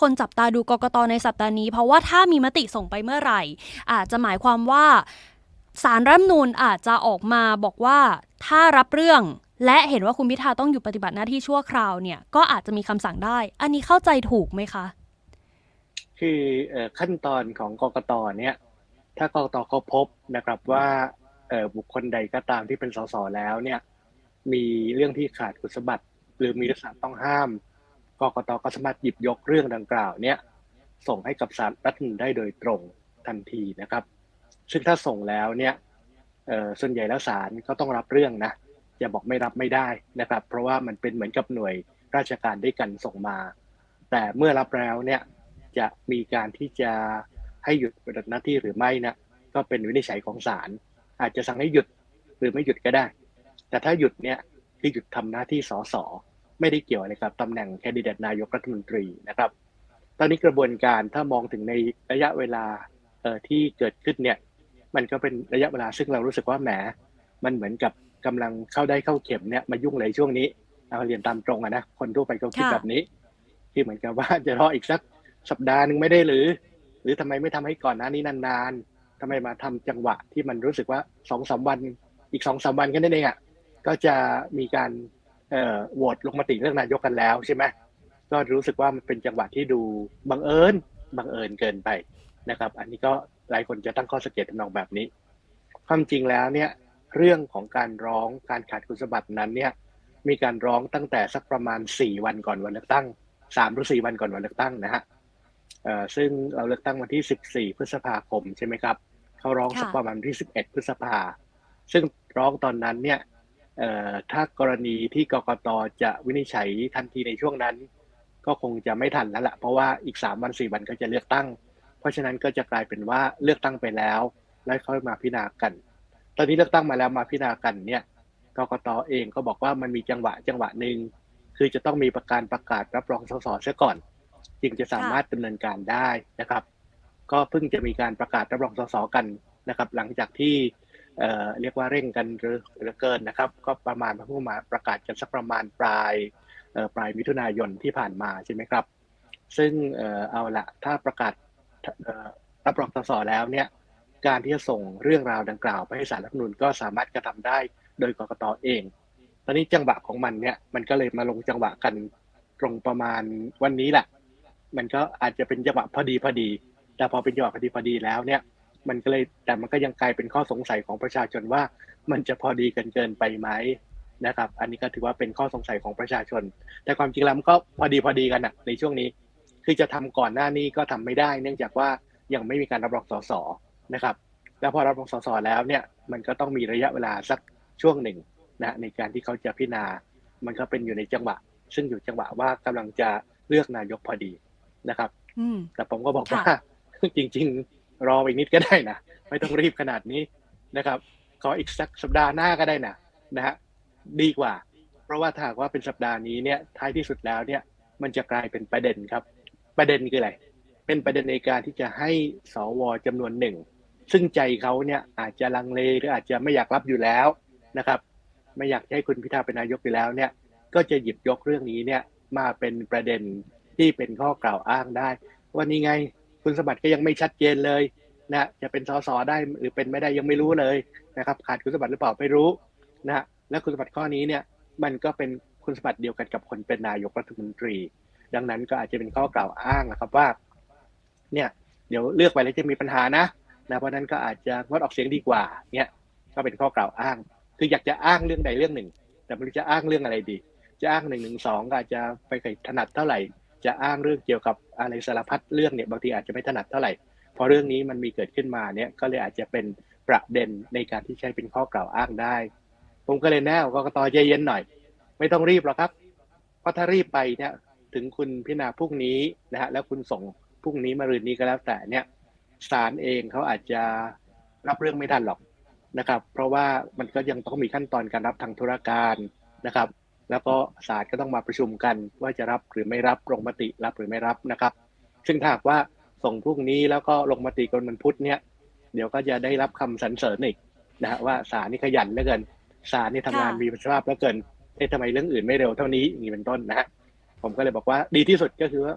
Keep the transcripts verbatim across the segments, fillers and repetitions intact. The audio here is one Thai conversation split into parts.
คนจับตาดูกกต.ในสัปดาห์นี้เพราะว่าถ้ามีมติส่งไปเมื่อไหร่อาจจะหมายความว่าศาลรัฐธรรมนูญอาจจะออกมาบอกว่าถ้ารับเรื่องและเห็นว่าคุณพิธาต้องหยุดปฏิบัติหน้าที่ชั่วคราวเนี่ยก็อาจจะมีคำสั่งได้อันนี้เข้าใจถูกไหมคะคือขั้นตอนของกกตเนี่ยถ้ากกตเขาพบนะครับว่าบุคคลใดก็ตามที่เป็นสสแล้วเนี่ยมีเรื่องที่ขาดคุณสมบัติหรือมีลักษณะต้องห้ามกกตก็สามารถหยิบยกเรื่องดังกล่าวเนี่ยส่งให้กับศาลรัฐธรรมนูญได้โดยตรงทันทีนะครับซึ่งถ้าส่งแล้วเนี่ยส่วนใหญ่แล้วศาลก็ต้องรับเรื่องนะจะบอกไม่รับไม่ได้นะครับเพราะว่ามันเป็นเหมือนกับหน่วยราชการด้วยกันส่งมาแต่เมื่อรับแล้วเนี่ยจะมีการที่จะให้หยุดปฏิบัติหน้าที่หรือไม่นะก็เป็นวินิจฉัยของศาลอาจจะสั่งให้หยุดหรือไม่หยุดก็ได้แต่ถ้าหยุดเนี่ยคือหยุดทำหน้าที่สสไม่ได้เกี่ยวอะไรกับตำแหน่งแคนดิเดตนายกรัฐมนตรีนะครับตอนนี้กระบวนการถ้ามองถึงในระยะเวลาเอ่อที่เกิดขึ้นเนี่ยมันก็เป็นระยะเวลาซึ่งเรารู้สึกว่าแหมมันเหมือนกับกำลังเข้าได้เข้าเข็มเนี่ยมายุ่งเลยช่วงนี้เอาเรียนตามตรงอะนะคนทั่วไปก็คิดแบบนี้ที่เหมือนกับว่าจะรออีกสักสัปดาห์นึงไม่ได้หรือหรือทำไมไม่ทำให้ก่อนหน้านี้นานๆทำไมมาทำจังหวะที่มันรู้สึกว่า สองถึงสาม วันอีก สองถึงสาม วันแค่นั้นเองอ่ะก็จะมีการเอ่อโหวตลงมติเรื่องนายกกันแล้วใช่ไหมก็รู้สึกว่ามันเป็นจังหวะที่ดูบังเอิญบังเอิญเกินไปนะครับอันนี้ก็หลายคนจะตั้งข้อสังเกตทำนองแบบนี้ความจริงแล้วเนี่ยเรื่องของการร้องการขาดคุณสมบัตินั้นเนี่ยมีการร้องตั้งแต่สักประมาณสี่วันก่อนวันเลือกตั้งสามหรือสี่วันก่อนวันเลือกตั้งนะฮะเอ่อซึ่งเราเลือกตั้งวันที่สิบสี่พฤษภาคมใช่ไหมครับเขาร้องสักประมาณที่สิบเอ็ดพฤษภาซึ่งร้องตอนนั้นเนี่ยเอ่อถ้ากรณีที่กกตจะวินิจฉัยทันทีในช่วงนั้นก็คงจะไม่ทันแล้วล่ะเพราะว่าอีกสามวันสี่วันก็จะเลือกตั้งเพราะฉะนั้นก็จะกลายเป็นว่าเลือกตั้งไปแล้วแล้วค่อยมาพิจารณากันตอนนี้เลือกตั้งมาแล้วมาพิจารณากันเนี่ยกกตเองก็บอกว่ามันมีจังหวะจังหวะหนึ่งคือจะต้องมีประกาศประกาศรับรองสสเสียก่อนจึงจะสามารถดำเนินการได้นะครับก็เพิ่งจะมีการประกาศรับรองสสกันนะครับหลังจากที่เอ่อเรียกว่าเร่งกันหรือเกินนะครับก็ประมาณเพิ่งมาประกาศกันสักประมาณปลายเอ่อปลายมิถุนายนที่ผ่านมาใช่ไหมครับซึ่งเอ่อเอาละถ้าประกาศเอ่อรับรองสสแล้วเนี่ยการที่จะส่งเรื่องราวดังกล่าวไปให้ศาลรัฐธรรมนูญก็สามารถกระทำได้โดยกกตเองตอนนี้จังหวะของมันเนี่ยมันก็เลยมาลงจังหวะกันตรงประมาณวันนี้แหละมันก็อาจจะเป็นจังหวะพอดีพอดีแต่พอเป็นจังหวะพอดีพอดีแล้วเนี่ยมันก็เลยแต่มันก็ยังกลายเป็นข้อสงสัยของประชาชนว่ามันจะพอดีกันเกินไปไหมนะครับอันนี้ก็ถือว่าเป็นข้อสงสัยของประชาชนแต่ความจริงแล้วมันก็พอดีพอดีกันนะในช่วงนี้คือจะทำก่อนหน้านี้ก็ทำไม่ได้เนื่องจากว่ายังไม่มีการรับรองสสนะครับแล้วพอรับรองสสแล้วเนี่ยมันก็ต้องมีระยะเวลาสักช่วงหนึ่งนะในการที่เขาจะพิจารณามันก็เป็นอยู่ในจังหวะซึ่งอยู่จังหวะว่ากำลังจะเลือกนายกพอดีนะครับแต่ผมก็บอกว่าจริงๆรออีกนิดก็ได้นะไม่ต้องรีบขนาดนี้นะครับขออีกสักสัปดาห์หน้าก็ได้นะนะฮะดีกว่าเพราะว่าถ้าว่าเป็นสัปดาห์นี้เนี่ยท้ายที่สุดแล้วเนี่ยมันจะกลายเป็นประเด็นครับประเด็นคืออะไรเป็นประเด็นในการที่จะให้สวจำนวนหนึ่งซึ่งใจเขาเนี่ยอาจจะลังเลหรืออาจจะไม่อยากรับอยู่แล้วนะครับไม่อยากให้คุณพิธาเป็นนายกอยู่แล้วเนี่ยก็จะหยิบยกเรื่องนี้เนี่ยมาเป็นประเด็นที่เป็นข้อกล่าวอ้างได้ว่านี่ไงคุณสมบัติก็ยังไม่ชัดเจนเลยนะจะเป็นสสได้หรือเป็นไม่ได้ยังไม่รู้เลยนะครับขาดคุณสมบัติหรือเปล่าไม่รู้นะและคุณสมบัติข้อนี้เนี่ยมันก็เป็นคุณสมบัติเดียวกันกับคนเป็นนายกรัฐมนตรีดังนั้นก็อาจจะเป็นข้อกล่าวอ้างนะครับว่าเนี่ยเดี๋ยวเลือกไปแล้วจะมีปัญหานะนะเพราะนั้นก็อาจจะงดออกเสียงดีกว่าเนี่ยก็เป็นข้อกล่าวอ้างคืออยากจะอ้างเรื่องใดเรื่องหนึ่งแต่ไม่รู้จะอ้างเรื่องอะไรดีจะอ้างหนึ่งหนึ่งสองก็อาจจะไปถนัดเท่าไหร่จะอ้างเรื่องเกี่ยวกับอะไรสารพัดเรื่องเนี่ยบางทีอาจจะไม่ถนัดเท่าไหร่พอเรื่องนี้มันมีเกิดขึ้นมาเนี่ยก็เลยอาจจะเป็นประเด็นในการที่ใช้เป็นข้อกล่าวอ้างได้ผมก็เลยแนะนำกกตใจเย็นหน่อยไม่ต้องรีบหรอกครับเพราะถ้ารีบไปเนี่ยถึงคุณพิจารณาพรุ่งนี้นะฮะแล้วคุณส่งพรุ่งนี้มะรืนนี้ก็แล้วแต่เนี่ยศาลเองเขาอาจจะรับเรื่องไม่ทันหรอกนะครับเพราะว่ามันก็ยังต้องมีขั้นตอนการรับทางธุรการนะครับแล้วก็ศาลก็ต้องมาประชุมกันว่าจะรับหรือไม่รับลงมติรับหรือไม่รับนะครับซึ่งถ้าหากว่าส่งพรุ่งนี้แล้วก็ลงมติกันวันพุธเนี่ยเดี๋ยวก็จะได้รับคำสรรเสริญอีกนะฮะว่าศาลนี่ขยันเหลือเกินศาลนี่ทำงานมีประสิทธิภาพเหลือเกินเอ๊ะทำไมเรื่องอื่นไม่เร็วเท่านี้อย่างนี้เป็นต้นนะฮะผมก็เลยบอกว่าดีที่สุดก็คือว่า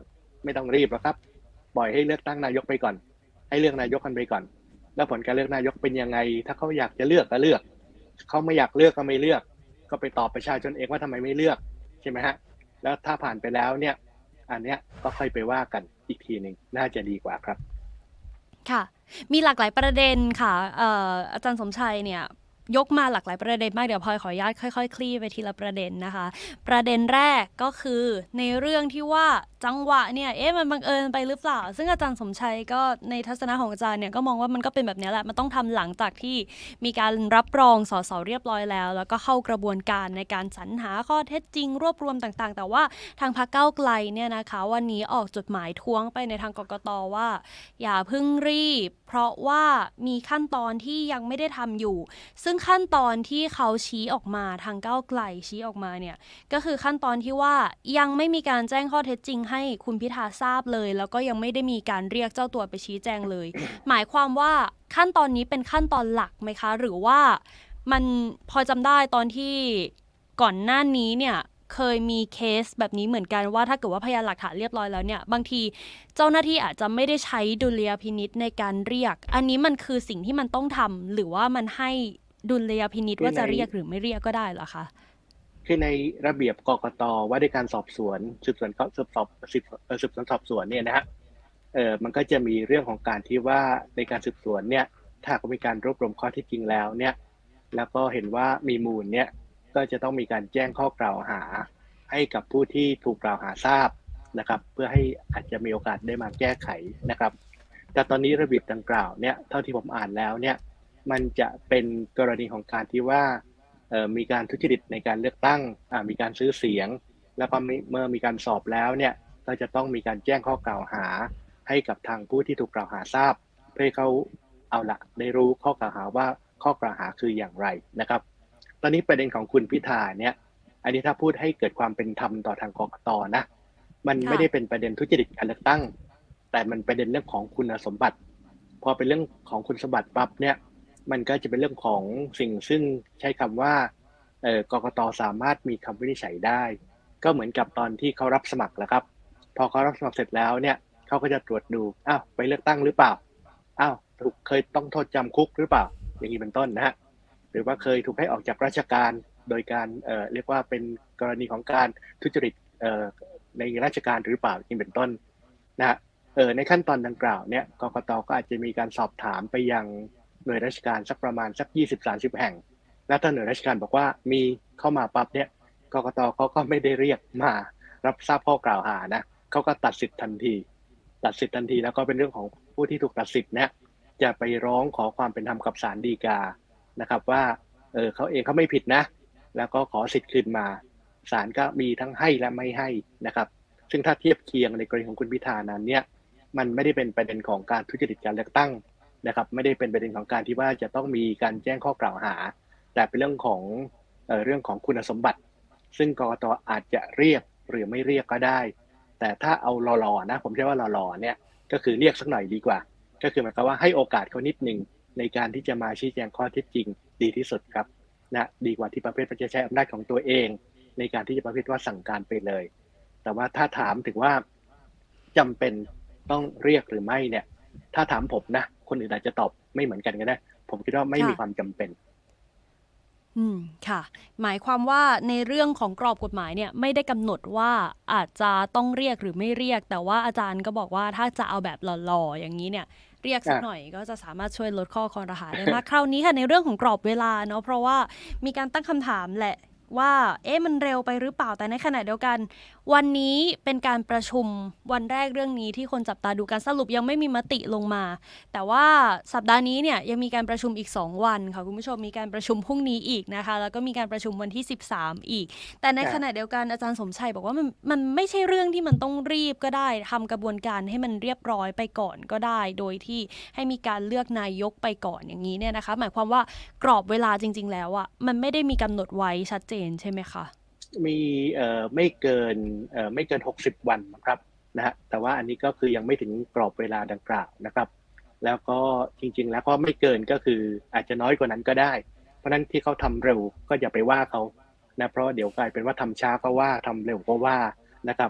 ไม่ต้องรีบหรอกครับปล่อยให้เลือกตั้งนายกไปก่อนให้เลือกนายกกันไปก่อนแล้วผลการเลือกนายกเป็นยังไงถ้าเขาอยากจะเลือกก็เลือกเขาไม่อยากเลือกก็ไม่เลือกก็ไปตอบประชาชนเองว่าทำไมไม่เลือกใช่ไหมฮะแล้วถ้าผ่านไปแล้วเนี่ยอันเนี้ยก็ค่อยไปว่ากันอีกทีหนึ่งน่าจะดีกว่าครับค่ะมีหลากหลายประเด็นค่ะเอ่ออาจารย์สมชัยเนี่ยยกมาหลากหลายประเด็นมากเดี๋ยวพลอยขออนุญาตค่อยๆคลี่ไปทีละประเด็นนะคะประเด็นแรกก็คือในเรื่องที่ว่าจังหวะเนี่ยเอ๊ะมันบังเอิญไปหรือเปล่าซึ่งอาจารย์สมชัยก็ในทัศนะของอาจารย์เนี่ยก็มองว่ามันก็เป็นแบบนี้แหละมันต้องทำหลังจากที่มีการรับรองสสเรียบร้อยแล้วแล้วก็เข้ากระบวนการในการสรรหาข้อเท็จจริงรวบรวมต่างๆแต่ว่าทางพรรคก้าวไกลเนี่ยนะคะวันนี้ออกจดหมายท้วงไปในทางกกต.ว่าอย่าเพิ่งรีบเพราะว่ามีขั้นตอนที่ยังไม่ได้ทำอยู่ซึ่งขั้นตอนที่เขาชี้ออกมาทางก้าวไกลชี้ออกมาเนี่ยก็คือขั้นตอนที่ว่ายังไม่มีการแจ้งข้อเท็จจริงให้คุณพิธาทราบเลยแล้วก็ยังไม่ได้มีการเรียกเจ้าตัวไปชี้แจงเลย หมายความว่าขั้นตอนนี้เป็นขั้นตอนหลักไหมคะหรือว่ามันพอจำได้ตอนที่ก่อนหน้านี้เนี่ยเคยมีเคสแบบนี้เหมือนกันว่าถ้าเกิดว่าพยานหลักฐานเรียบร้อยแล้วเนี่ยบางทีเจ้าหน้าที่อาจจะไม่ได้ใช้ดุลยพินิจในการเรียกอันนี้มันคือสิ่งที่มันต้องทำหรือว่ามันให้ดุลยพินิจว่าจะเรียกหรือไม่เรียกก็ได้เหรอคะคือในระเบียบกกตว่าด้วยการสอบสวนสืบสวนสืบสอบสืบสืบสวนสอบสวนเนี่ยนะฮะเออมันก็จะมีเรื่องของการที่ว่าในการสืบสวนเนี่ยถ้าก็มีการรวบรวมข้อเท็จจริงแล้วเนี่ยแล้วก็เห็นว่ามีมูลเนี่ยก็จะต้องมีการแจ้งข้อกล่าวหาให้กับผู้ที่ถูกกล่าวหาทราบนะครับเพื่อให้อาจจะมีโอกาสได้มาแก้ไขนะครับแต่ตอนนี้ระเบียบดังกล่าวเนี่ยเท่าที่ผมอ่านแล้วเนี่ยมันจะเป็นกรณีของการที่ว่ามีการทุจริตในการเลือกตั้งมีการซื้อเสียงแล้วก็เมื่อมีการสอบแล้วเนี่ยก็จะต้องมีการแจ้งข้อกล่าวหาให้กับทางผู้ที่ถูกกล่าวหาทราบเพื่อให้เขาเอาละได้รู้ข้อกล่าวหาว่าข้อกล่าวหาคืออย่างไรนะครับตอนนี้ประเด็นของคุณพิธาเนี่ยอันนี้ถ้าพูดให้เกิดความเป็นธรรมต่อทางกกต.นะมันไม่ได้เป็นประเด็นทุจริตการเลือกตั้งแต่มันประเด็นเรื่องของคุณสมบัติพอเป็นเรื่องของคุณสมบัติปั๊บเนี่ยมันก็จะเป็นเรื่องของสิ่งซึ่งใช้คำว่ากกต.สามารถมีคำวินิจฉัยได้ก็เหมือนกับตอนที่เขารับสมัครแล้วครับพอเขารับสมัครเสร็จแล้วเนี่ยเขาก็จะตรวจดูอ้าวไปเลือกตั้งหรือเปล่าอ้าวถูกเคยต้องโทษจำคุกหรือเปล่าอย่างนี้เป็นต้นนะฮะหรือว่าเคยถูกให้ออกจากราชการโดยการเอ่อเรียกว่าเป็นกรณีของการทุจริตเอ่อในราชการหรือเปล่าอย่างนี้เป็นต้นนะฮะเออในขั้นตอนดังกล่าวเนี่ยกกต.ก็อาจจะมีการสอบถามไปยังหน่วยราชการสักประมาณสัก ยี่สิบถึงสามสิบ แห่งแล้วถ้าหน่วยราชการบอกว่ามีเข้ามาปั๊บเนี่ยกกต.เขาก็ไม่ได้เรียกมารับทราบข้อกล่าวหานะเขาก็ตัดสิทธิ์ทันทีตัดสิทธิ์ทันทีแล้วก็เป็นเรื่องของผู้ที่ถูกตัดสิทธิ์เนี่ยจะไปร้องขอความเป็นธรรมกับศาลฎีกานะครับว่าเออเขาเองเขาไม่ผิดนะแล้วก็ขอสิทธิ์คืนมาศาลก็มีทั้งให้และไม่ให้นะครับซึ่งถ้าเทียบเคียงในกรณีของคุณพิธานั้นเนี่ยมันไม่ได้เป็นประเด็นของการทุจริตการเลือกตั้งนะครับไม่ได้เป็นประเด็นของการที่ว่าจะต้องมีการแจ้งข้อกล่าวหาแต่เป็นเรื่องของเอ่อเรื่องของคุณสมบัติซึ่งกกต.อาจจะเรียกหรือไม่เรียกก็ได้แต่ถ้าเอาหล่อๆนะผมเชื่อว่าหล่อๆเนี่ยก็คือเรียกสักหน่อยดีกว่าก็คือหมายความว่าให้โอกาสเขานิดนึงในการที่จะมาชี้แจงข้อเท็จจริงดีที่สุดครับนะดีกว่าที่ประเภทจะใช้อำนาจของตัวเองในการที่จะประเภทว่าสั่งการไปเลยแต่ว่าถ้าถามถึงว่าจำเป็นต้องเรียกหรือไม่เนี่ยถ้าถามผมนะคนอื่นอาจจะตอบไม่เหมือนกันก็ได้ผมคิดว่าไม่มีความจำเป็นอืมค่ะหมายความว่าในเรื่องของกรอบกฎหมายเนี่ยไม่ได้กำหนดว่าอาจจะต้องเรียกหรือไม่เรียกแต่ว่าอาจารย์ก็บอกว่าถ้าจะเอาแบบหล่อๆอย่างนี้เนี่ยเรียกสักหน่อยก็จะสามารถช่วยลดข้อคอรหาได้มาก คราวนี้ค่ะในเรื่องของกรอบเวลาเนาะเพราะว่ามีการตั้งคำถามแหละว่าเอ๊ะมันเร็วไปหรือเปล่าแต่ในขณะเดียวกันวันนี้เป็นการประชุมวันแรกเรื่องนี้ที่คนจับตาดูการสรุปยังไม่มีมติลงมาแต่ว่าสัปดาห์นี้เนี่ยยังมีการประชุมอีกสองวันค่ะคุณผู้ชมมีการประชุมพรุ่งนี้อีกนะคะแล้วก็มีการประชุมวันที่สิบสามอีกแต่ในขณะเดียวกันอาจารย์สมชัยบอกว่ามันมันไม่ใช่เรื่องที่มันต้องรีบก็ได้ทำกระบวนการให้มันเรียบร้อยไปก่อนก็ได้โดยที่ให้มีการเลือกนายกไปก่อนอย่างนี้เนี่ยนะคะหมายความว่ากรอบเวลาจริงๆแล้วอ่ะมันไม่ได้มีกำหนดไว้ชัดเจนใช่ไหมคะมีเอ่อไม่เกินเอ่อไม่เกินหกสิบวันครับนะฮะแต่ว่าอันนี้ก็คือยังไม่ถึงกรอบเวลาดังกล่าวนะครับแล้วก็จริงๆแล้วก็ไม่เกินก็คืออาจจะน้อยกว่านั้นก็ได้เพราะนั้นที่เขาทำเร็วก็อย่าไปว่าเขานะเพราะเดี๋ยวกลายเป็นว่าทำช้าก็ว่าทำเร็วก็ว่านะครับ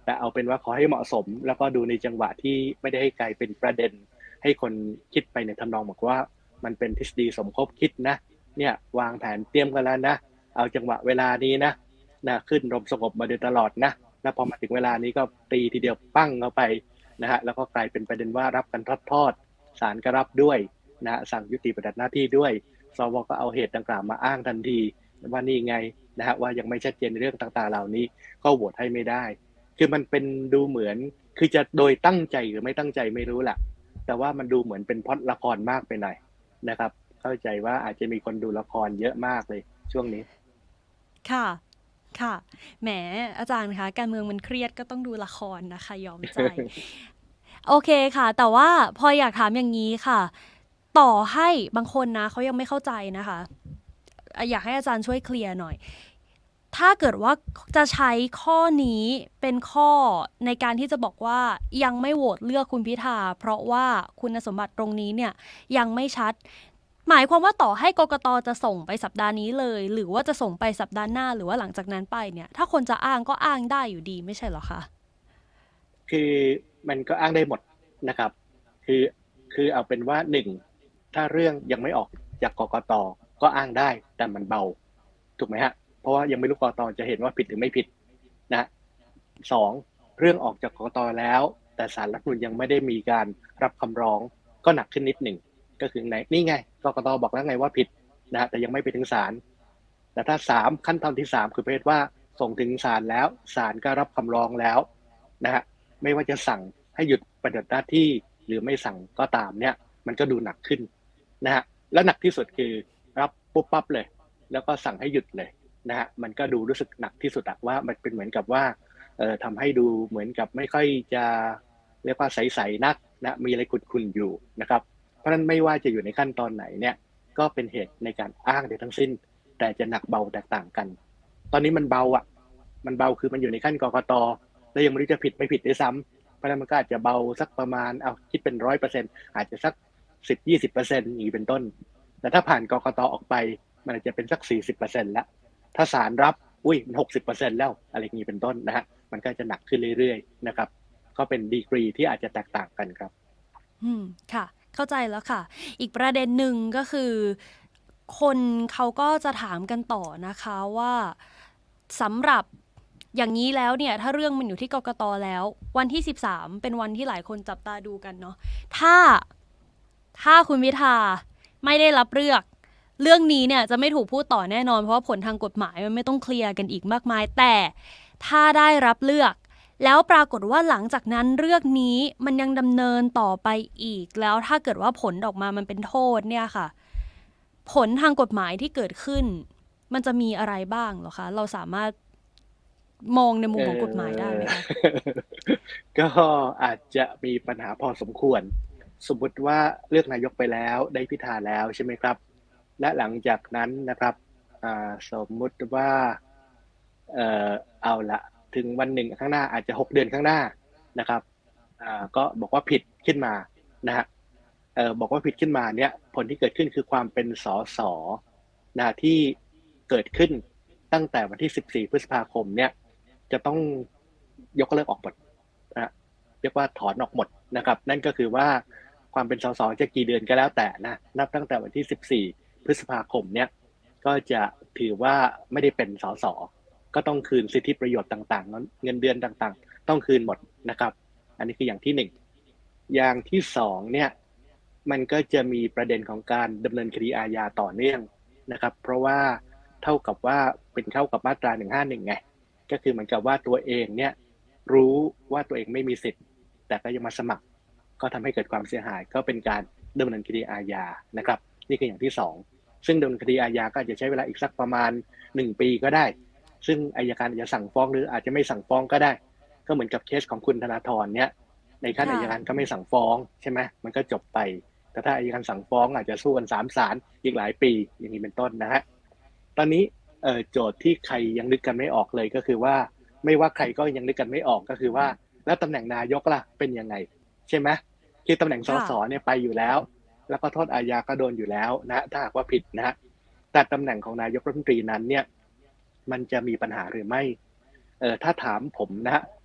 แต่เอาเป็นว่าขอให้เหมาะสมแล้วก็ดูในจังหวะที่ไม่ได้ให้กลายเป็นประเด็นให้คนคิดไปในทำนองบอกว่ามันเป็นทฤษฎีสมคบคิดนะเนี่ยวางแผนเตรียมกันแล้วนะเอาจังหวะเวลานี้นะนะขึ้นลมสงบมาโดยตลอดนะแล้วพอมาถึงเวลานี้ก็ตีทีเดียวปั้งเข้าไปนะฮะแล้วก็กลายเป็นประเด็นว่ารับกันทอดๆศาลก็รับด้วยนะสั่งยุติปฏิบัติหน้าที่ด้วยสวก็เอาเหตุดังกล่าวมาอ้างทันทีว่านี่ไงนะฮะว่ายังไม่ชัดเจนในเรื่องต่างๆเหล่านี้ก็โหวตให้ไม่ได้คือมันเป็นดูเหมือนคือจะโดยตั้งใจหรือไม่ตั้งใจไม่รู้แหละแต่ว่ามันดูเหมือนเป็นพล็อตละครมากไปหน่อยนะครับเข้าใจว่าอาจจะมีคนดูละครเยอะมากเลยช่วงนี้ค่ะค่ะแหมอาจารย์คะการเมืองมันเครียดก็ต้องดูละครนะคะยอมใจ โอเคค่ะแต่ว่าพออยากถามอย่างนี้ค่ะต่อให้บางคนนะเขายังไม่เข้าใจนะคะอยากให้อาจารย์ช่วยเคลียร์หน่อยถ้าเกิดว่าจะใช้ข้อนี้เป็นข้อในการที่จะบอกว่ายังไม่โหวตเลือกคุณพิธาเพราะว่าคุณสมบัติตรงนี้เนี่ยยังไม่ชัดหมายความว่าต่อให้กกต.จะส่งไปสัปดาห์นี้เลยหรือว่าจะส่งไปสัปดาห์หน้าหรือว่าหลังจากนั้นไปเนี่ยถ้าคนจะอ้างก็อ้างได้อยู่ดีไม่ใช่เหรอคะคือมันก็อ้างได้หมดนะครับคือคือเอาเป็นว่าหนึ่งถ้าเรื่องยังไม่ออกจากกกต.ก็อ้างได้แต่มันเบาถูกไหมฮะเพราะว่ายังไม่รู้กกต.จะเห็นว่าผิดหรือไม่ผิดนะสองเรื่องออกจากกกต.แล้วแต่ศาลรัฐธรรมนูญยังไม่ได้มีการรับคำร้องก็หนักขึ้นนิดหนึ่งก็คือไหนนี่ไงกกต.บอกแล้วไงว่าผิดนะแต่ยังไม่ไปถึงศาลแต่ถ้าสามขั้นตอนที่สามคือประเภทว่าส่งถึงศาลแล้วศาลก็รับคำร้องแล้วนะฮะไม่ว่าจะสั่งให้หยุดปฏิบัติหน้าที่หรือไม่สั่งก็ตามเนี่ยมันก็ดูหนักขึ้นนะฮะและหนักที่สุดคือรับปุ๊บปั๊บเลยแล้วก็สั่งให้หยุดเลยนะฮะมันก็ดูรู้สึกหนักที่สุดอะว่ามันเป็นเหมือนกับว่าเอ่อทำให้ดูเหมือนกับไม่ค่อยจะเรียกว่าใสๆนักนะมีอะไรขุ่นๆอยู่นะครับเพราะฉะนั้นไม่ว่าจะอยู่ในขั้นตอนไหนเนี่ยก็เป็นเหตุในการอ้างในทั้งสิ้นแต่จะหนักเบาแตกต่างกันตอนนี้มันเบาอ่ะมันเบาคือมันอยู่ในขั้นกกต.แล้วยังไม่รู้จะผิดไม่ผิดด้วยซ้ำเพราะฉะนั้นมันก็อาจจะเบาสักประมาณเอาคิดเป็นร้อยเปอร์เซ็นต์อาจจะสักสิบยี่สิบเปอร์เซ็นต์อย่างนี้เป็นต้นแต่ถ้าผ่านกกต.ออกไปมันอาจจะเป็นสักสี่สิบเปอร์เซ็นต์แล้วถ้าศาลรับอุ้ยมันหกสิบเปอร์เซ็นต์แล้วอะไรอย่างนี้เป็นต้นนะฮะมันก็จะหนักขึ้นเรื่อยๆนะครับก็เป็นดีกรีที่อาจจะแตกต่างกันครับอืมค่ะเข้าใจแล้วค่ะอีกประเด็นหนึ่งก็คือคนเขาก็จะถามกันต่อนะคะว่าสำหรับอย่างนี้แล้วเนี่ยถ้าเรื่องมันอยู่ที่กกต.แล้ววันที่สิบสามเป็นวันที่หลายคนจับตาดูกันเนาะถ้าถ้าคุณพิธาไม่ได้รับเลือกเรื่องนี้เนี่ยจะไม่ถูกพูดต่อแน่นอนเพราะว่าผลทางกฎหมายมันไม่ต้องเคลียร์กันอีกมากมายแต่ถ้าได้รับเลือกแล้วปรากฏว่าหลังจากนั้นเรื่องนี้มันยังดำเนินต่อไปอีกแล้วถ้าเกิดว่าผลออกมามันเป็นโทษเนี่ยค่ะผลทางกฎหมายที่เกิดขึ้นมันจะมีอะไรบ้างเหรอคะเราสามารถมองในมุมของกฎหมายได้ไหมคะก็อาจจะมีปัญหาพอสมควรสมมติว่าเลือกนายกไปแล้วได้พิธาแล้วใช่ไหมครับและหลังจากนั้นนะครับสมมุติว่าเออเอาละถึงวันหนึ่งข้างหน้าอาจจะหกเดือนข้างหน้านะครับก็บอกว่าผิดขึ้นมานะฮะเออบอกว่าผิดขึ้นมาเนี่ยผลที่เกิดขึ้นคือความเป็นสสนะที่เกิดขึ้นตั้งแต่วันที่สิบสี่พฤษภาคมเนี่ยจะต้องยกเลิกออกหมดนะเรียกว่าถอนออกหมดนะครับนั่นก็คือว่าความเป็นสสจะกี่เดือนก็แล้วแต่นะนับตั้งแต่วันที่สิบสี่พฤษภาคมเนี่ยก็จะถือว่าไม่ได้เป็นสสก็ต้องคืนสิทธิประโยชน์ต่างๆเงินเดือนต่างๆต้องคืนหมดนะครับอันนี้คืออย่างที่หนึ่งอย่างที่สองเนี่ยมันก็จะมีประเด็นของการดำเนินคดีอาญาต่อเนื่องนะครับเพราะว่าเท่ากับว่าเป็นเข้ากับมาตราหนึ่งห้าหนึ่งไงก็คือเหมือนกับว่าตัวเองเนี่ยรู้ว่าตัวเองไม่มีสิทธิ์แต่ก็ยังมาสมัครก็ทำให้เกิดความเสียหายก็เป็นการดำเนินคดีอาญานะครับนี่คืออย่างที่สองซึ่งดำเนินคดีอาญาก็อาจจะใช้เวลาอีกสักประมาณหนึ่งปีก็ได้ซึ่งอัยการอาจจะสั่งฟ้องหรืออาจจะไม่สั่งฟ้องก็ได้ก็เหมือนกับเคสของคุณธนาธรเนี่ยในขั้นอัยการก็ไม่สั่งฟ้องใช่ไหมมันก็จบไปแต่ถ้าอัยการสั่งฟ้องอาจจะสู้กันสามศาลอีกหลายปีอย่างนี้เป็นต้นนะฮะตอนนี้โจทย์ที่ใครยังนึกกันไม่ออกเลยก็คือว่าไม่ว่าใครก็ยังนึกกันไม่ออกก็คือว่าแล้วตำแหน่งนายกล่ะเป็นยังไงใช่ไหมคือตำแหน่งสสเนี่ยไปอยู่แล้วแล้วก็โทษอาญาก็โดนอยู่แล้วนะถ้าหากว่าผิดนะฮะแต่ตำแหน่งของนายกรัฐมนตรีนั้นเนี่ยมันจะมีปัญหาหรือไม่เออถ้าถามผมนะฮะ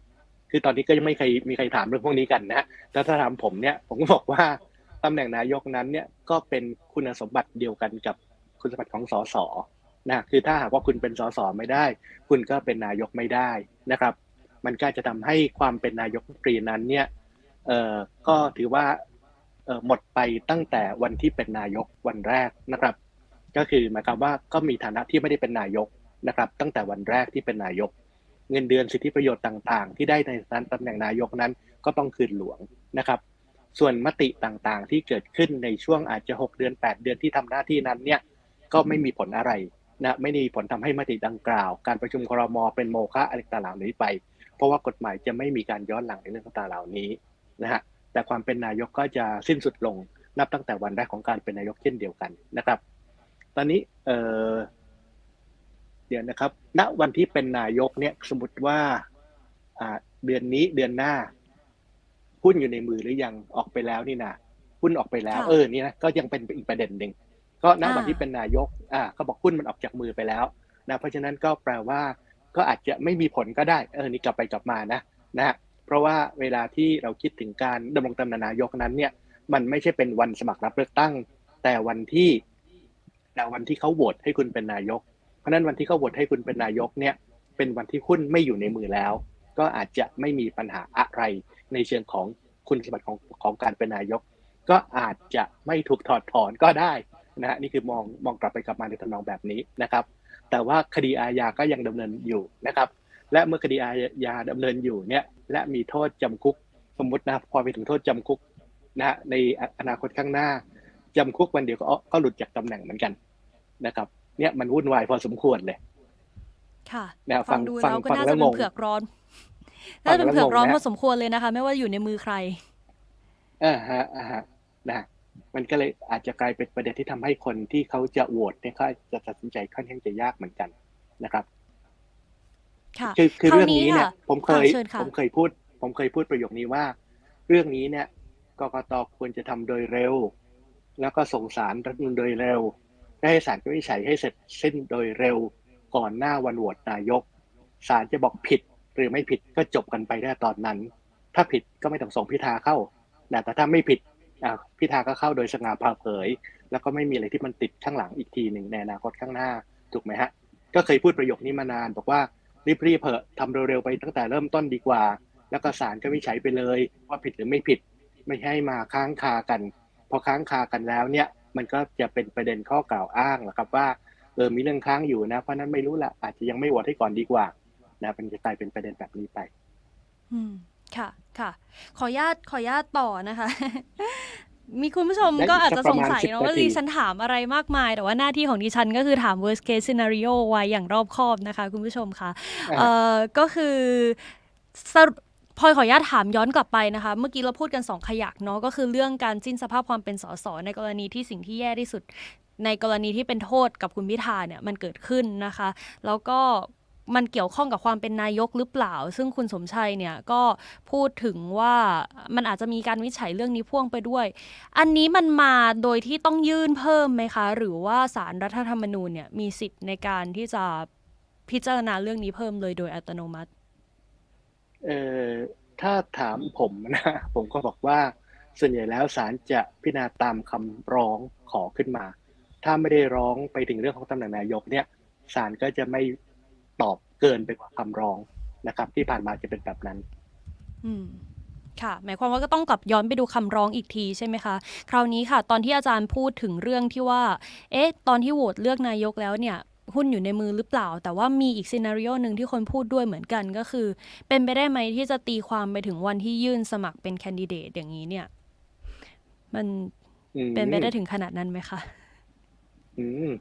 คือตอนนี้ก็ยังไม่เคยมีใครถามเรื่องพวกนี้กันนะแต่ถ้าถามผมเนี่ยผมก็บอกว่าตำแหน่งนายกนั้นเนี่ยก็เป็นคุณสมบัติเดียวกันกับคุณสมบัติของสสนะคือถ้าหากว่าคุณเป็นสสไม่ได้คุณก็เป็นนายกไม่ได้นะครับมันก็จะทำให้ความเป็นนายกรัฐมนตรีนั้นเนี่ยเอ่อก็ถือว่าเอ่อหมดไปตั้งแต่วันที่เป็นนายกวันแรกนะครับก็คือหมายความว่าก็มีฐานะที่ไม่ได้เป็นนายกนะครับตั้งแต่วันแรกที่เป็นนายกเงินเดือนสิทธิประโยชน์ต่างๆที่ได้ในตำแหน่งนายกนั้นก็ต้องคืนหลวงนะครับส่วนมติต่างๆที่เกิดขึ้นในช่วงอาจจะหกเดือนแปดเดือนที่ทำหน้าที่นั้นเนี่ยก็ไม่มีผลอะไรนะไม่มีผลทำให้มติดังกล่าวการประชุมครม.เป็นโมฆะอะไรต่างๆเหล่านี้ไปเพราะว่ากฎหมายจะไม่มีการย้อนหลังในเรื่องต่างๆเหล่านี้นะฮะแต่ความเป็นนายกก็จะสิ้นสุดลงนับตั้งแต่วันแรกของการเป็นนายกเช่นเดียวกันนะครับตอนนี้เอ่อเดี๋ยวนะครับณวันที่เป็นนายกเนี่ยสมมติว่าอ่าเดือนนี้เดือนหน้าหุ้นอยู่ในมือหรือยังออกไปแล้วนี่นะหุ้นออกไปแล้วเออนี่นะก็ยังเป็นอีกประเด็นหนึ่งก็ณวันที่เป็นนายกอ่าก็บอกหุ้นมันออกจากมือไปแล้วนะเพราะฉะนั้นก็แปลว่าก็อาจจะไม่มีผลก็ได้เออนี่กลับไปกลับมานะนะฮะเพราะว่าเวลาที่เราคิดถึงการดำรงตำแหน่งนายกนั้นเนี่ยมันไม่ใช่เป็นวันสมัครรับเลือกตั้งแต่วันที่แต่วันที่เขาโหวตให้คุณเป็นนายกเพราะนั้นวันที่เขาโหวตให้คุณเป็นนายกเนี่ยเป็นวันที่หุ้นไม่อยู่ในมือแล้วก็อาจจะไม่มีปัญหาอะไรในเชิงของคุณสมบัติของของการเป็นนายกก็อาจจะไม่ถูกถอดถอนก็ได้นะฮะนี่คือมองมองกลับไปกลับมาในทำนองแบบนี้นะครับแต่ว่าคดีอาญาก็ยังดำเนินอยู่นะครับและเมื่อคดีอาญาดำเนินอยู่เนี่ยและมีโทษจำคุกสมมตินะพอไปถึงโทษจำคุกนะฮะในอนาคตข้างหน้าจำคุกวันเดียวก็ก็หลุดจากตำแหน่งเหมือนกันนะครับเนี่ยมันวุ่นวายพอสมควรเลยค่ะนะฟังดูแล้วก็น่าจะเป็นเผือกร้อนน่าจะเป็นเผือกร้อนพอสมควรเลยนะคะไม่ว่าอยู่ในมือใครอ่าฮะอ่าฮะนะมันก็เลยอาจจะกลายเป็นประเด็นที่ทำให้คนที่เขาจะโหวตเนี่ยเขาจะตัดสินใจค่อนข้างจะยากเหมือนกันนะครับค่ะคือคือเรื่องนี้เนี่ยผมเคยผมเคยพูดผมเคยพูดประโยคนี้ว่าเรื่องนี้เนี่ยกกต.ควรจะทำโดยเร็วแล้วก็ส่งสารรัฐธรรมนูญโดยเร็วให้ศาลวินิจฉัยให้เสร็จสิ้นโดยเร็วก่อนหน้าวันโหวตนายกศาลจะบอกผิดหรือไม่ผิดก็จบกันไปได้ตอนนั้นถ้าผิดก็ไม่ต้องส่งพิธาเข้าแต่ถ้าไม่ผิดพิธาก็เข้าโดยสง่าผ่าเผยแล้วก็ไม่มีอะไรที่มันติดข้างหลังอีกทีหนึ่งในอนาคตข้างหน้าถูกไหมฮะก็เคยพูดประโยคนี้มานานบอกว่ารีบๆเผอะทำเร็วๆไปตั้งแต่เริ่มต้นดีกว่าแล้วก็ศาลก็วินิจฉัยไปเลยว่าผิดหรือไม่ผิดไม่ให้มาค้างคากันพอค้างคากันแล้วเนี่ยมันก็จะเป็นประเด็นข้อกล่าวอ้างนะครับว่าเออมีเรื่องค้างอยู่นะเพราะนั้นไม่รู้ละอาจจะยังไม่โหวตให้ก่อนดีกว่านะมันจะกลายเป็นประเด็นแบบนี้ไปอืมค่ะค่ะขออนุญาตขออนุญาตต่อนะคะ มีคุณผู้ชมก็อาจจะสงสัยนะว่าดิฉันถามอะไรมากมายแต่ว่าหน้าที่ของดิฉันก็คือถาม worst case scenario ไว้อย่างรอบคอบนะคะคุณผู้ชมคะเอ่อก็คือพลอยขออนุญาตถามย้อนกลับไปนะคะเมื่อกี้เราพูดกันสองขยักเนาะก็คือเรื่องการสิ้นสภาพความเป็นสสในกรณีที่สิ่งที่แย่ที่สุดในกรณีที่เป็นโทษกับคุณพิธาเนี่ยมันเกิดขึ้นนะคะแล้วก็มันเกี่ยวข้องกับความเป็นนายกหรือเปล่าซึ่งคุณสมชัยเนี่ยก็พูดถึงว่ามันอาจจะมีการวินิจฉัยเรื่องนี้พ่วงไปด้วยอันนี้มันมาโดยที่ต้องยื่นเพิ่มไหมคะหรือว่าศาลรัฐธรรมนูญเนี่ยมีสิทธิ์ในการที่จะพิจารณาเรื่องนี้เพิ่มเลยโดยอัตโนมัติเอ่อถ้าถามผมนะผมก็บอกว่าส่วนใหญ่แล้วศาลจะพิจารณาตามคำร้องขอขึ้นมาถ้าไม่ได้ร้องไปถึงเรื่องของตำแหน่งนายกเนี่ยศาลก็จะไม่ตอบเกินไปกว่าคำร้องนะครับที่ผ่านมาจะเป็นแบบนั้นอืมค่ะหมายความว่าก็ต้องกลับย้อนไปดูคำร้องอีกทีใช่ไหมคะคราวนี้ค่ะตอนที่อาจารย์พูดถึงเรื่องที่ว่าเอ๊ะตอนที่โหวตเลือกนายกแล้วเนี่ยหุ้นอยู่ในมือหรือเปล่าแต่ว่ามีอีกซีนาริโอหนึ่งที่คนพูดด้วยเหมือนกันก็คือเป็นไปได้ไหมที่จะตีความไปถึงวันที่ยื่นสมัครเป็นแคนดิเดตอย่างนี้เนี่ยมันเป็นไปได้ถึงขนาดนั้นไหมคะอืม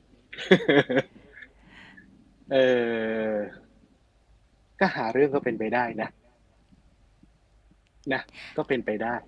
เออก็หาเรื่องก็เป็นไปได้นะนะก็เป็นไปได้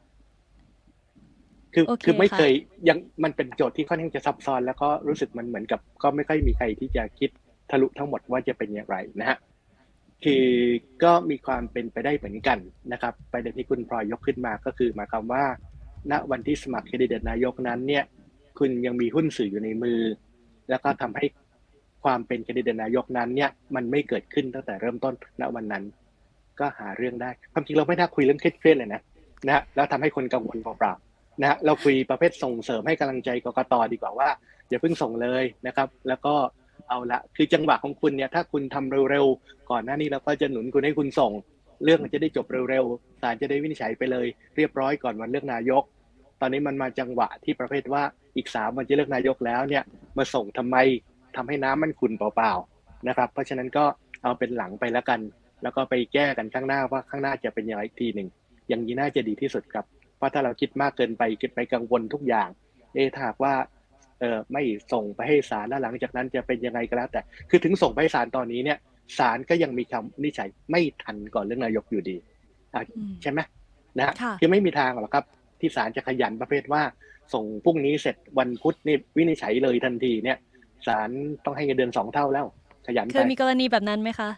คือ okay, คือไม่เคยยังมันเป็นโจทย์ที่ค่อนข้างจะซับซ้อนแล้วก็รู้สึกมันเหมือนกับก็ไม่ค่อยมีใครที่จะคิดทะลุทั้งหมดว่าจะเป็นอย่างไรนะฮะคือก็มีความเป็นไปได้เหมือนกันนะครับประเด็นที่คุณพลอยยกขึ้นมาก็คือหมายความว่าณวันที่สมัครแคนดิเดตนายกนั้นเนี่ยคุณยังมีหุ้นสื่ออยู่ในมือแล้วก็ทำให้ความเป็นแคนดิเดตนายกนั้นเนี่ยมันไม่เกิดขึ้นตั้งแต่เริ่มต้นณวันนั้นก็หาเรื่องได้ความจริงเราไม่น่าคุยเรื่องเครียดๆเลยนะนะฮะแล้วทำให้คนกังวลเปล่าๆนะฮะเราคุยประเภทส่งเสริมให้กำลังใจกกตดีกว่าว่าอย่าเพิ่งส่งเลยนะครับแล้วก็เอาละคือจังหวะของคุณเนี่ยถ้าคุณทำเร็วๆก่อนหน้านี้เราก็จะหนุนคุณให้คุณส่งเรื่องมันจะได้จบเร็วๆศาลจะได้วินิจฉัยไปเลยเรียบร้อยก่อนวันเลือกนายกตอนนี้มันมาจังหวะที่ประเภทว่าอีกสามวันจะเลือกนายกแล้วเนี่ยมาส่งทำไมทำให้น้ำมันขุ่นเปล่าๆนะครับเพราะฉะนั้นก็เอาเป็นหลังไปแล้วกันแล้วก็ไปแก้กันข้างหน้าว่าข้างหน้าจะเป็นอย่างไรอีกทีหนึ่งอย่างนี้น่าจะดีที่สุดครับเพราะถ้าเราคิดมากเกินไปคิดไปกังวลทุกอย่างเออถ้าหากว่าเออไม่ส่งไปให้ศาลแล้วหลังจากนั้นจะเป็นยังไงก็แล้วแต่คือถึงส่งไปให้ศาลตอนนี้เนี่ยศาลก็ยังมีคำวินิจฉัยไม่ทันก่อนเรื่องนายกอยู่ดีใช่ไหมนะคือไม่มีทางหรอกครับที่ศาลจะขยันประเภทว่าส่งพรุ่งนี้เสร็จวันพุธนี่วินิจฉัยเลยทันทีเนี่ยศาลต้องให้เงินเดือนสองเท่าแล้วขยันไปเคยมีกรณีแบบนั้นไหมคะ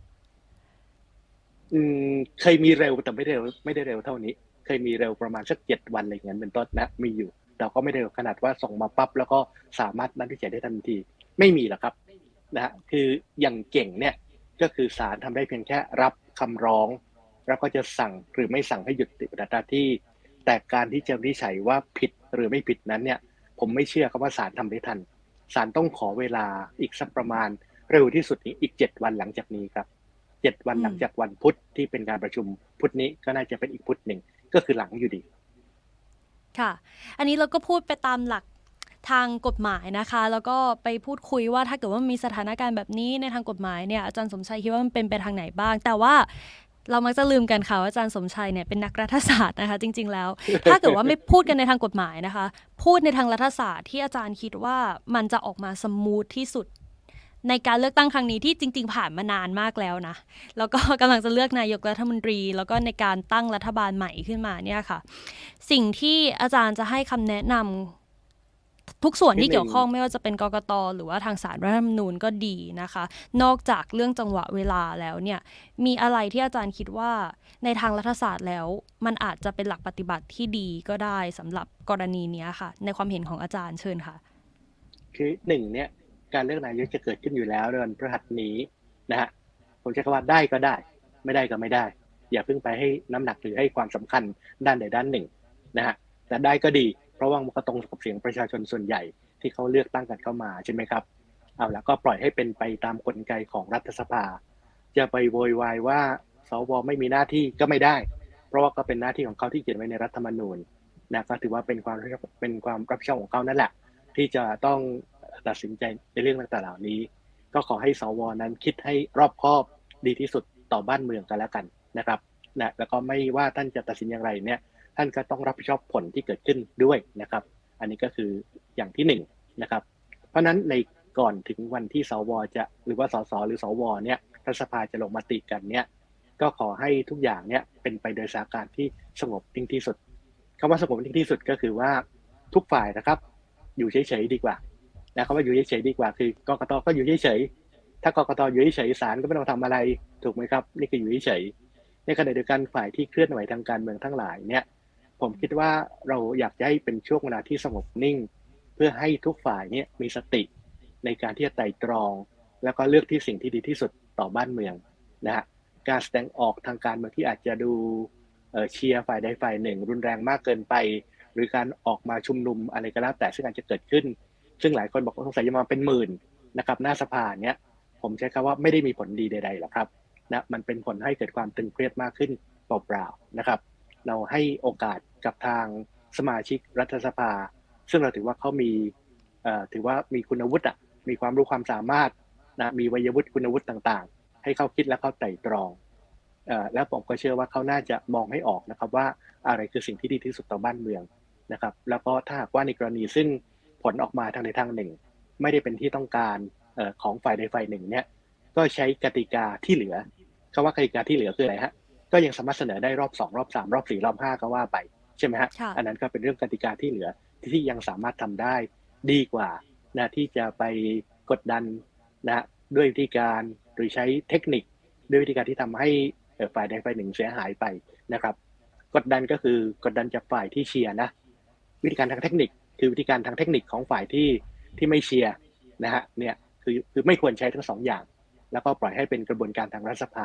อืมเคยมีเร็วแต่ไม่เร็วไม่ได้เร็วเท่านี้เคยมีเร็วประมาณสักเจ็ดวันอะไรอย่างนั้นเป็นต้นนะมีอยู่แต่ก็ไม่ได้ขนาดว่าส่งมาปั๊บแล้วก็สามารถนัดวินิจฉัยได้ทันทีไม่มีหรอกครับนะฮะคืออย่างเก่งเนี่ยก็คือศาลทำได้เพียงแค่รับคำร้องแล้วก็จะสั่งหรือไม่สั่งให้หยุดปฏิบัติหน้าที่แต่การที่จะวินิจฉัยว่าผิดหรือไม่ผิดนั้นเนี่ยผมไม่เชื่อครับว่าศาลทำได้ทันศาลต้องขอเวลาอีกสักประมาณเร็วที่สุดนี้อีกเจ็ดวันหลังจากนี้ครับเจ็ดวันหลังจากวันพุธที่เป็นการประชุมพุธนี้ก็น่าจะเป็นอีกพุธหนึ่งก็คือหลังอยู่ดีค่ะอันนี้เราก็พูดไปตามหลักทางกฎหมายนะคะแล้วก็ไปพูดคุยว่าถ้าเกิดว่ามีสถานการณ์แบบนี้ในทางกฎหมายเนี่ยอาจารย์สมชัยคิดว่ามันเป็นไปทางไหนบ้างแต่ว่าเรามักจะลืมกันค่ะว่าอาจารย์สมชัยเนี่ยเป็นนักรัฐศาสตร์นะคะจริงๆแล้วถ้าเกิดว่าไม่พูดกันในทางกฎหมายนะคะพูดในทางรัฐศาสตร์ที่อาจารย์คิดว่ามันจะออกมาสมูทที่สุดในการเลือกตั้งครั้งนี้ที่จริงๆผ่านมานานมากแล้วนะแล้วก็กำลังจะเลือกนายกรัฐมนตรีแล้วก็ในการตั้งรัฐบาลใหม่ขึ้นมาเนี่ยค่ะสิ่งที่อาจารย์จะให้คำแนะนำทุกส่วนที่เกี่ยวข้องไม่ว่าจะเป็นกกต.หรือว่าทางศาลรัฐธรรมนูญก็ดีนะคะนอกจากเรื่องจังหวะเวลาแล้วเนี่ยมีอะไรที่อาจารย์คิดว่าในทางรัฐศาสตร์แล้วมันอาจจะเป็นหลักปฏิบัติที่ดีก็ได้สำหรับกรณีนี้ค่ะในความเห็นของอาจารย์เชิญค่ะคือหนึ่งเนี่ยการเลือกนายกจะเกิดขึ้นอยู่แล้วในวันพฤหัสนี้นะฮะผมใช้คำว่าได้ก็ได้ไม่ได้ก็ไม่ได้อย่าเพิ่งไปให้น้ำหนักหรือให้ความสำคัญด้านใดด้านหนึ่งนะฮะแต่ได้ก็ดีเพราะว่ามันก็ตรงกับเสียงประชาชนส่วนใหญ่ที่เขาเลือกตั้งกันเข้ามาใช่ไหมครับเอาละก็ปล่อยให้เป็นไปตามกลไกของรัฐสภาจะไปโวยวายว่าสวไม่มีหน้าที่ก็ไม่ได้เพราะว่าก็เป็นหน้าที่ของเขาที่เขียนไว้ในรัฐธรรมนูญนะก็ถือว่าเป็นความเป็นความรับผิดชอบของเขานั่นแหละที่จะต้องตัดสินใจในเรื่องต่างๆเหล่านี้ก็ขอให้สวนั้นคิดให้รอบคอบดีที่สุดต่อบ้านเมืองกันแล้วกันนะครับนะแล้วก็ไม่ว่าท่านจะตัดสินอย่างไรเนี่ยท่านก็ต้องรับผิดชอบผลที่เกิดขึ้นด้วยนะครับอันนี้ก็คืออย่างที่หนึ่งนะครับเพราะนั้นในก่อนถึงวันที่สวจะหรือว่าสสหรือสวเนี่ยรัฐสภาจะลงมติกันเนี่ยก็ขอให้ทุกอย่างเนี่ยเป็นไปโดยสถานการณ์ที่สงบนิ่งที่สุดคำว่าสงบนิ่งที่สุดก็คือว่าทุกฝ่ายนะครับอยู่เฉยๆดีกว่านะคำว่าอยู่เฉยๆดีกว่าคือกกตก็อยู่เฉยๆถ้ากกตอยู่เฉยๆศาลก็ไม่ต้องทำอะไรถูกไหมครับนี่คืออยู่เฉยๆในขณะเดียวกันฝ่ายที่เคลื่อนไหวทางการเมืองทั้งหลายเนี่ยผมคิดว่าเราอยากจะให้เป็นช่วงเวลาที่สงบนิ่งเพื่อให้ทุกฝ่ายเนี่ยมีสติในการที่จะไต่ตรองแล้วก็เลือกที่สิ่งที่ดีที่สุดต่อบ้านเมืองนะฮะการแสดงออกทางการเมืองที่อาจจะดูเชียร์ฝ่ายใดฝ่ายหนึ่งรุนแรงมากเกินไปหรือการออกมาชุมนุมอะไรก็แล้วแต่ซึ่งอาจจะเกิดขึ้นซึ่งหลายคนบอกว่าสงสัยจะมาเป็นหมื่นนะครับหน้าสภาเนี้ยผมใช้คำว่าไม่ได้มีผลดีใดๆหรอกครับนะมันเป็นผลให้เกิดความตึงเครียดมากขึ้นเปล่าๆนะครับเราให้โอกาสกับทางสมาชิกรัฐสภาซึ่งเราถือว่าเขามีถือว่ามีคุณวุฒิอ่ะมีความรู้ความสามารถนะมีวัยวุฒิคุณวุฒิต่างๆให้เขาคิดและเขาไต่ตรองแล้วผมก็เชื่อว่าเขาน่าจะมองให้ออกนะครับว่าอะไรคือสิ่งที่ดีที่สุดต่อบ้านเมืองนะครับแล้วก็ถ้าหากว่าในกรณีซึ่งผลออกมาทางใดทางหนึ่งไม่ได้เป็นที่ต้องการของฝ่ายใดฝ่ายหนึ่งเนี่ยก็ใช้กติกาที่เหลือคำว่ากติกาที่เหลือคืออะไรฮะก็ยังสามารถเสนอได้รอบสองรอบสามรอบสี่รอบห้าก็ว่าไปใช่ไหมฮะอันนั้นก็เป็นเรื่องกติกาที่เหลือที่ยังสามารถทำได้ดีกว่านะที่จะไปกดดันนะด้วยวิธีการหรือใช้เทคนิคด้วยวิธีการที่ทำให้ฝ่ายใดฝ่ายหนึ่งเสียหายไปนะครับกดดันก็คือกดดันจากฝ่ายที่เชียร์นะวิธีการทางเทคนิคคือวิธีการทางเทคนิคของฝ่ายที่ที่ไม่เชียร์นะฮะเนี่ยคือคือไม่ควรใช้ทั้งสองอย่างแล้วก็ปล่อยให้เป็นกระบวนการทางรัฐสภา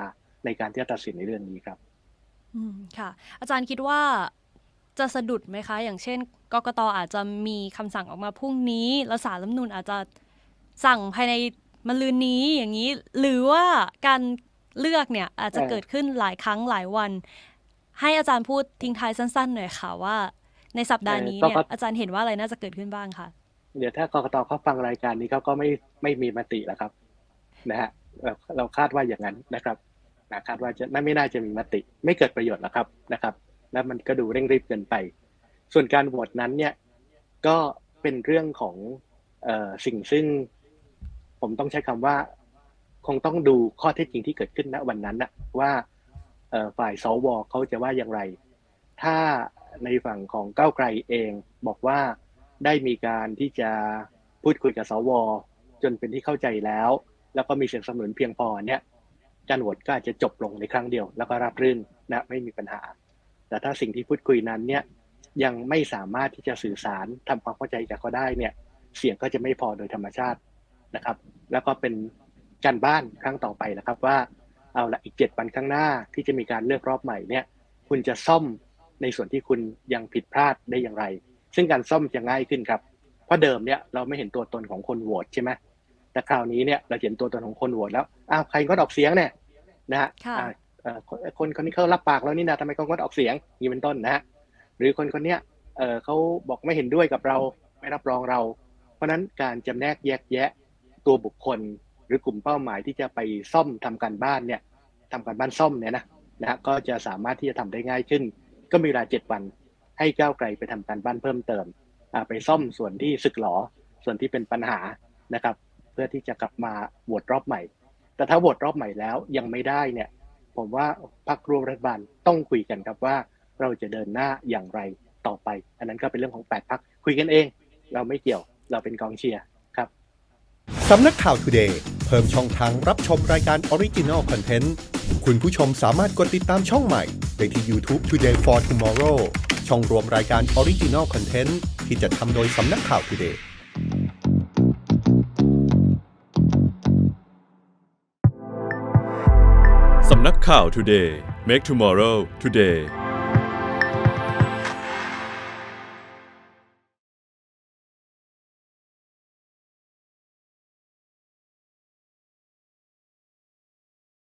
ในการที่จะตัดสินในเรื่องนี้ครับอืมค่ะอาจารย์คิดว่าจะสะดุดไหมคะอย่างเช่นกกต.อาจจะมีคำสั่งออกมาพรุ่งนี้แล้วศาลรัฐธรรมนูญอาจจะสั่งภายในมะรืนนี้อย่างนี้หรือว่าการเลือกเนี่ยอาจจะเกิดขึ้นหลายครั้งหลายวันให้อาจารย์พูดทิ้งท้ายสั้นๆหน่อยค่ะว่าในสัปดาห์นี้เนี่ยอาจารย์เห็นว่าอะไรน่าจะเกิดขึ้นบ้างคะเดี๋ยวถ้ากกต.เขาฟังรายการนี้เขาก็ไม่ไม่มีมติแล้วครับนะฮะเราเราคาดว่าอย่างนั้นนะครับคาดว่าจะไม่น่าจะมีมติไม่เกิดประโยชน์แล้วครับนะครับแล้วมันก็ดูเร่งรีบเกินไปส่วนการโหวตนั้นเนี่ยก็เป็นเรื่องของเอ่อสิ่งซึ่งผมต้องใช้คำว่าคงต้องดูข้อเท็จจริงที่เกิดขึ้นณวันนั้นนะว่าเอ่อฝ่ายสวเขาจะว่าอย่างไรถ้าในฝั่งของก้าวไกลเองบอกว่าได้มีการที่จะพูดคุยกับสวจนเป็นที่เข้าใจแล้วแล้วก็มีเสียงสนับสนุนเพียงพอเนี่ยการโหวตก็อาจจะจบลงในครั้งเดียวแล้วก็ราบรื่นนะไม่มีปัญหาแต่ถ้าสิ่งที่พูดคุยนั้นเนี่ยยังไม่สามารถที่จะสื่อสารทำความเข้าใจกับเขาได้เนี่ยเสียงก็จะไม่พอโดยธรรมชาตินะครับแล้วก็เป็นการบ้านครั้งต่อไปนะครับว่าเอาละอีกเจ็ดวันข้างหน้าที่จะมีการเลือกรอบใหม่เนี่ยคุณจะซ่อมในส่วนที่คุณยังผิดพลาดได้อย่างไรซึ่งการซ่อมจะง่ายขึ้นครับเพราะเดิมเนี่ยเราไม่เห็นตัวตนของคนโหวตใช่ไหมแต่คราวนี้เนี่ยเราเห็นตัวตนของคนโหวตแล้วอ้าวใครงดออกเสียงเนี่ยนะฮะคนคนนี้เขารับปากแล้วนี่นะทำไมเขางดออกเสียงนี่เป็นต้นนะฮะหรือคนคนนี้เอ่อเขาบอกไม่เห็นด้วยกับเราไม่รับรองเราเพราะนั้นการจำแนกแยกแยะตัวบุคคลหรือกลุ่มเป้าหมายที่จะไปซ่อมทำการบ้านเนี่ยทำการบ้านซ่อมเนี่ยนะนะฮะก็จะสามารถที่จะทำได้ง่ายขึ้นก็มีเวลาเจ็ดวันให้ก้าวไกลไปทำการบ้านเพิ่มเติมไปซ่อมส่วนที่สึกหรอส่วนที่เป็นปัญหานะครับเพื่อที่จะกลับมาโหวตรอบใหม่แต่ถ้าโหวตรอบใหม่แล้วยังไม่ได้เนี่ยผมว่าพรรคร่วมรัฐบาลต้องคุยกันครับว่าเราจะเดินหน้าอย่างไรต่อไปอันนั้นก็เป็นเรื่องของแปดพรรคคุยกันเองเราไม่เกี่ยวเราเป็นกองเชียร์ครับสำนักข่าว Today เพิ่มช่องทางรับชมรายการ Original Content คุณผู้ชมสามารถกดติดตามช่องใหม่ได้ที่ YouTube Today for Tomorrow ช่องรวมรายการ Original Content ที่จะทำโดยสำนักข่าว Today สำนักข่าว Today Make Tomorrow Today